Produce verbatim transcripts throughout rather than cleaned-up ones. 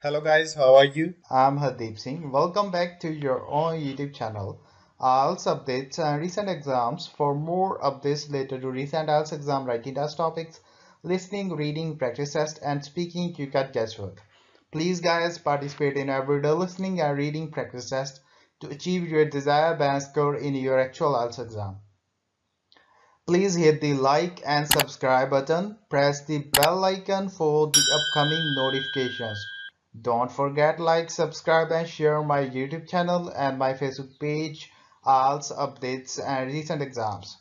Hello guys, how are you? I'm Hardeep Singh. Welcome back to your own YouTube channel. I L T S updates and recent exams. For more updates related to recent I E L T S exam writing test topics, listening, reading, practice test, and speaking, you got guesswork. Please, guys, participate in everyday listening and reading practice test to achieve your desired band score in your actual I E L T S exam. Please hit the like and subscribe button. Press the bell icon for the upcoming notifications. Don't forget like, subscribe and share my YouTube channel and my Facebook page, I E L T S updates and recent exams.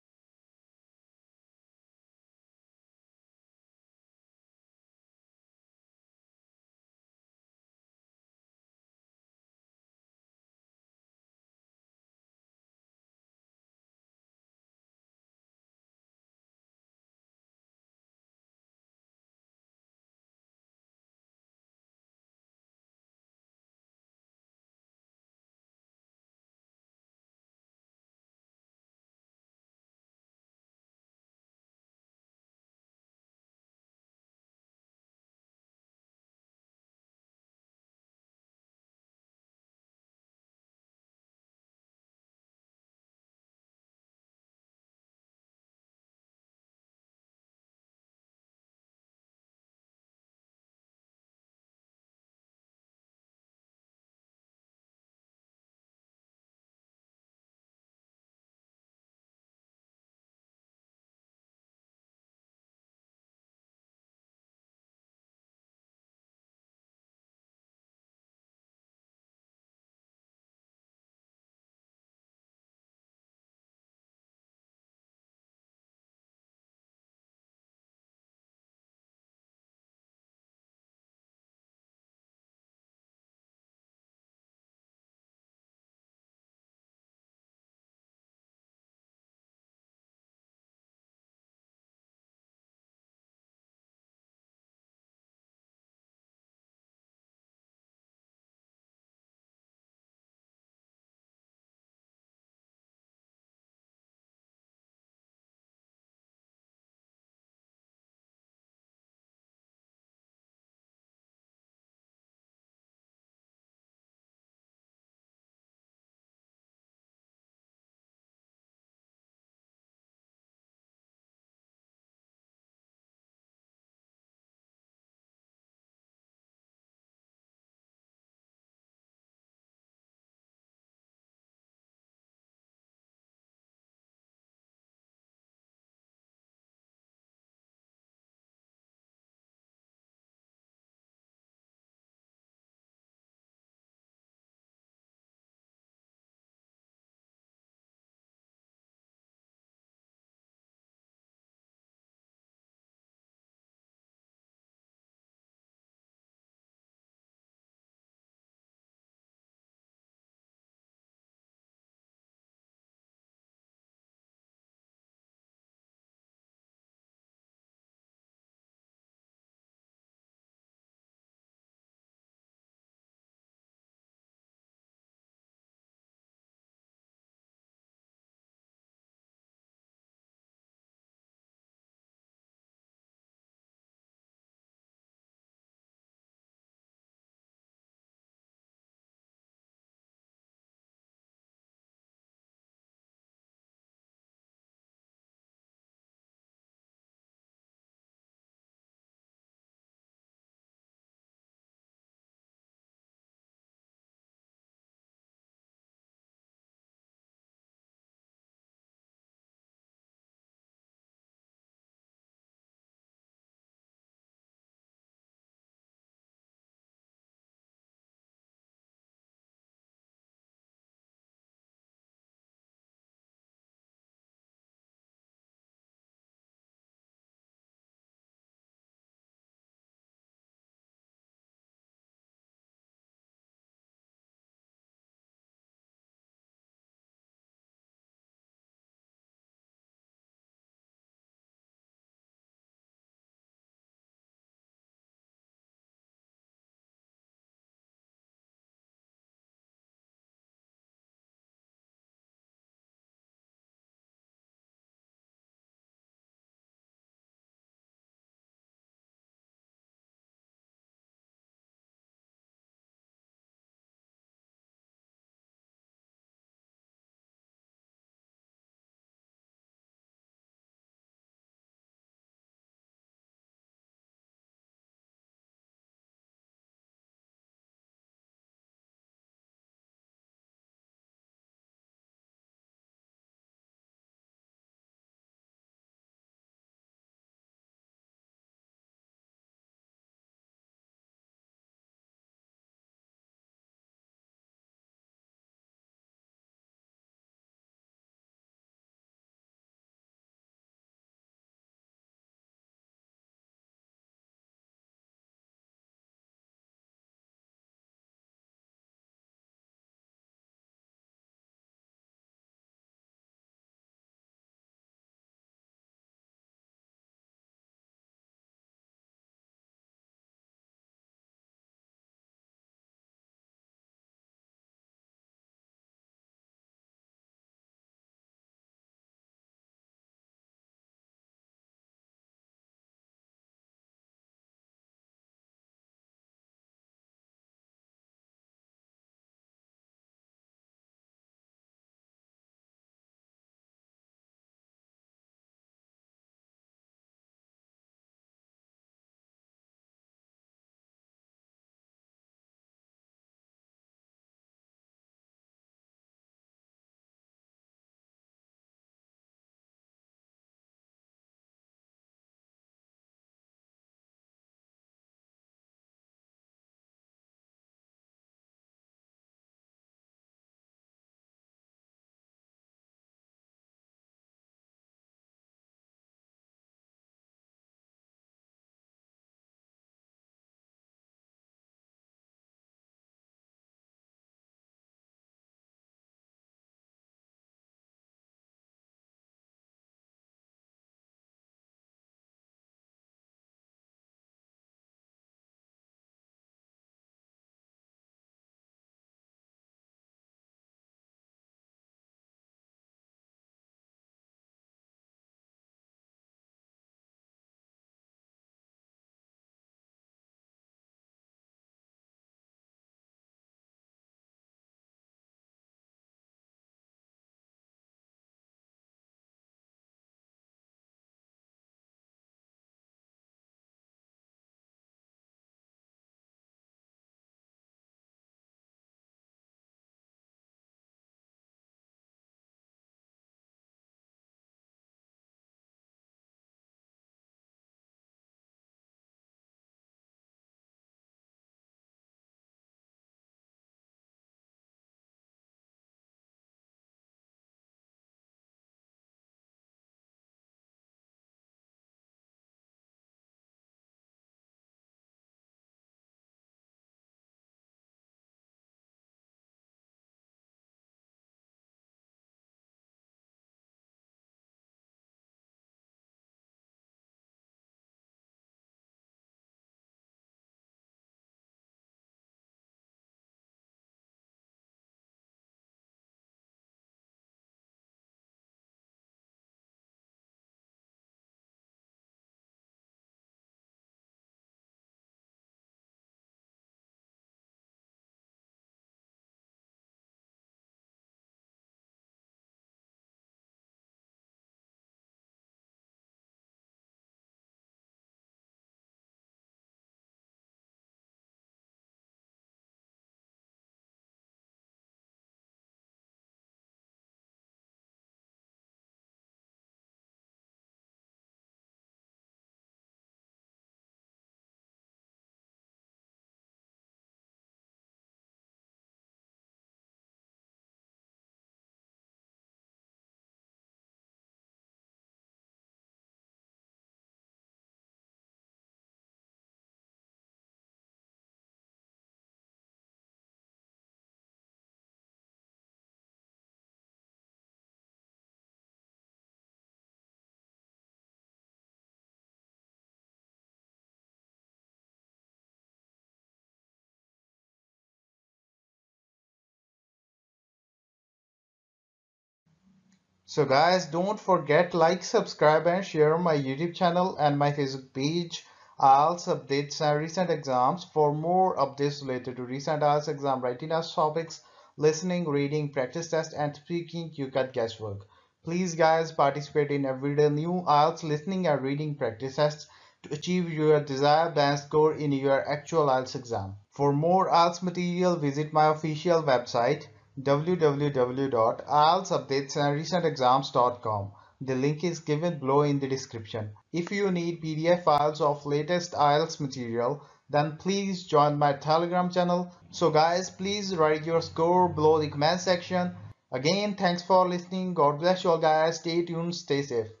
So guys, don't forget like, subscribe and share my YouTube channel and my Facebook page. I also update some recent exams. For more updates related to recent I E L T S exam writing as topics, listening, reading, practice test and speaking, you got guesswork. Please guys participate in everyday new I E L T S listening and reading practice tests to achieve your desired band score in your actual I E L T S exam. For more I E L T S material, visit my official website w w w dot i e l t s updates and recent exams dot com. The link is given below in the description. If you need P D F files of latest I E L T S material, then please join my Telegram channel. So guys, please write your score below the comment section. Again, thanks for listening. God bless you all guys. Stay tuned, stay safe.